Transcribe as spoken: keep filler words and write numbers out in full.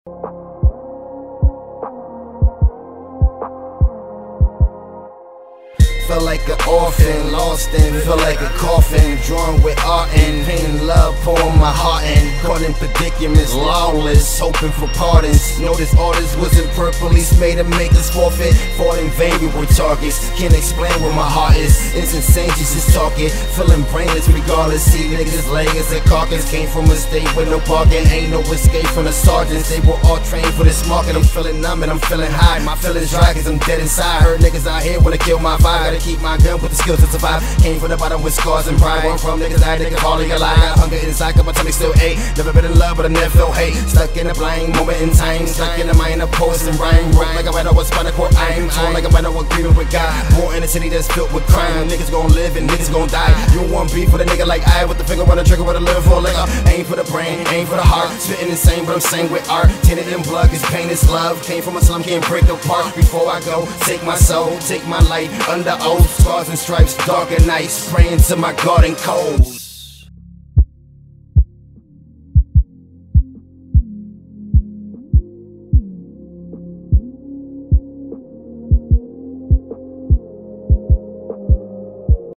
Feel like an orphan, lost in, feel like a coffin, drawn with art and pain and love, pouring my heart in. Caught in predicaments, lawless, hoping for pardons. Notice orders wasn't per police made to make us forfeit. Fought in vain, we were targets. Can't explain where my heart is. It's insane, just talking, feeling brainless regardless. See niggas laying as a carcass. Came from a state with no parking, ain't no escape from the sergeants. They were all trained for this market. I'm feeling numb and I'm feeling high. My feelings dry cause I'm dead inside. Heard niggas out here wanna kill my vibe. Gotta keep my gun with the skills to survive. Came from the bottom with scars and pride. Where I'm from, niggas die, niggas all in your life. Got hunger inside, cause my tummy still ache. Never been in love, but I never felt hate. Stuck in a blind moment in time. Stuck in the mind of poets and rhyme. Wrote like a writer with spinal cord. I'm torn like a writer with grieving with God. Born in a city that's filled with crime. Niggas gon' live and niggas gon' die. You don't want beef with a nigga like I. With the finger on the trigger with a liver for a liquor. Aim for the brain, aim for the heart. Spitting insane, but I'm sane with art. Tinted in blood, cause pain is love. Came from a slum, can't break apart. Before I go, take my soul, take my life under oath. Scars and stripes, dark and night, spraying to my garden cold.